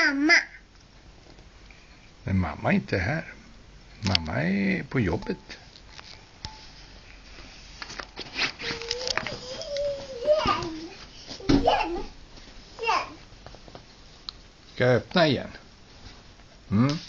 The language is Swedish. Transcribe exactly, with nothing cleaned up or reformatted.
mamma. Men mamma är inte här. Mamma är på jobbet. Igen. Igen. Igen. Ska jag öppna igen? Mm.